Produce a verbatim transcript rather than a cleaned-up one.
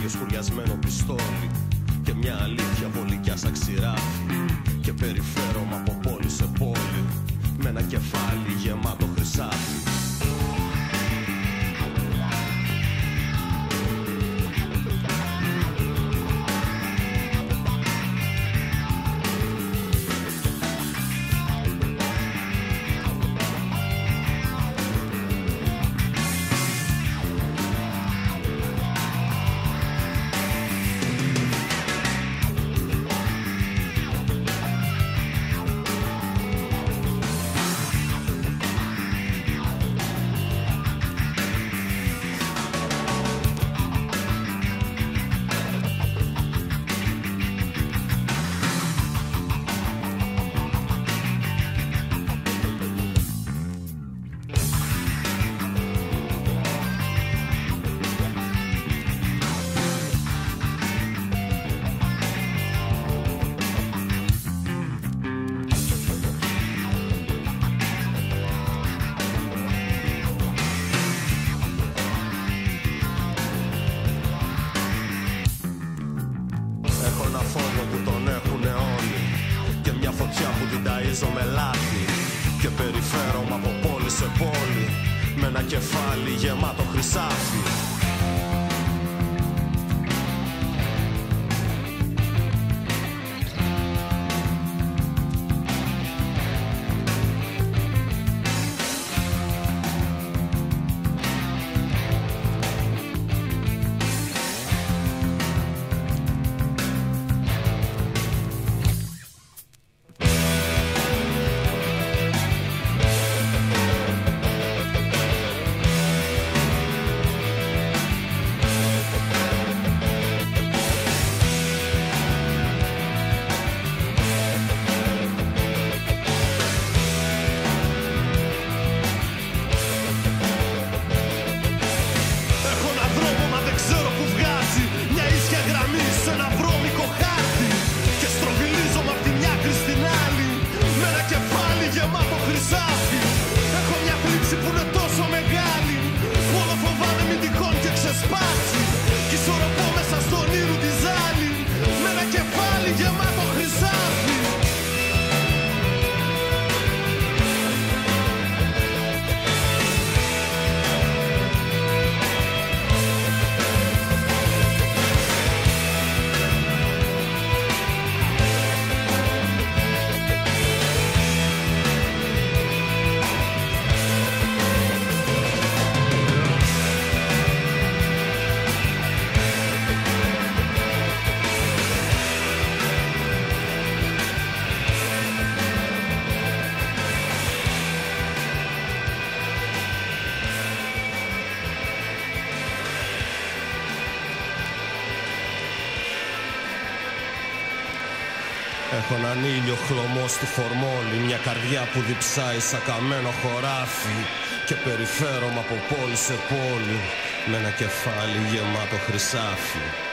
κεφάλι, σχουριασμένο πιστόλι και μια αλήθεια βολικιά σαν ξηράφι. Και περιφέρομαι από πόλη σε πόλη με ένα κεφάλι γεμάτο χρυσάφι. Με λάθη και περιφέρομαι από πόλη σε πόλη με ένα κεφάλι γεμάτο χρυσάφι. Έχω έναν ήλιο χλωμό στη φορμόλη, μια καρδιά που διψάει σαν καμένο χωράφι και περιφέρομαι από πόλη σε πόλη με ένα κεφάλι γεμάτο χρυσάφι.